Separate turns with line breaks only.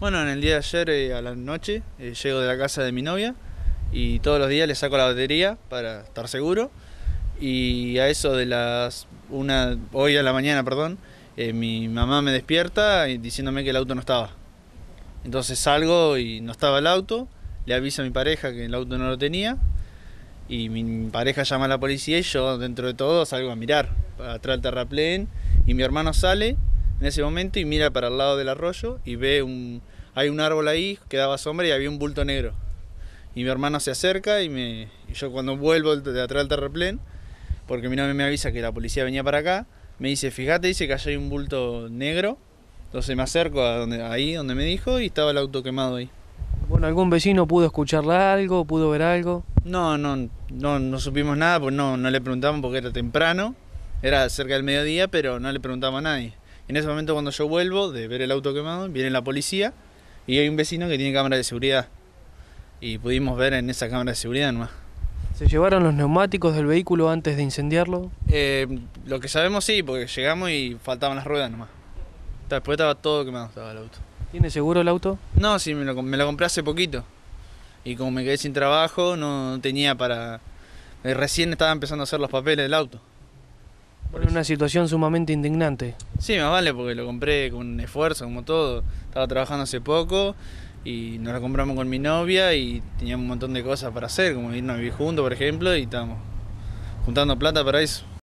Bueno, en el día de ayer a la noche llego de la casa de mi novia y todos los días le saco la batería para estar seguro. Y a eso de hoy a la mañana, perdón, mi mamá me despierta diciéndome que el auto no estaba. Entonces salgo y no estaba el auto, le aviso a mi pareja que el auto no lo tenía y mi pareja llama a la policía y yo dentro de todo salgo a mirar para atrás del terraplén y mi hermano sale en ese momento y mira para el lado del arroyo y hay un árbol ahí que daba sombra y había un bulto negro. Y mi hermano se acerca y yo cuando vuelvo de atrás del terraplén, porque mi novia me avisa que la policía venía para acá, me dice, fíjate, dice que allá hay un bulto negro. Entonces me acerco ahí donde me dijo y estaba el auto quemado ahí.
Bueno, ¿algún vecino pudo escucharle algo, pudo ver algo?
No supimos nada, pues no le preguntamos porque era temprano, era cerca del mediodía, pero no le preguntamos a nadie. En ese momento cuando yo vuelvo de ver el auto quemado, viene la policía y hay un vecino que tiene cámara de seguridad. Y pudimos ver en esa cámara de seguridad nomás.
¿Se llevaron los neumáticos del vehículo antes de incendiarlo?
Lo que sabemos sí, porque llegamos y faltaban las ruedas nomás. Después estaba todo quemado, estaba el auto.
¿Tiene seguro el auto?
No, sí, me lo compré hace poquito. Y como me quedé sin trabajo, no tenía para... recién estaba empezando a hacer los papeles del auto.
Bueno, una situación sumamente indignante.
Sí, más vale porque lo compré con un esfuerzo, como todo. Estaba trabajando hace poco y nos lo compramos con mi novia y teníamos un montón de cosas para hacer, como irnos a vivir juntos, por ejemplo, y estábamos juntando plata para eso.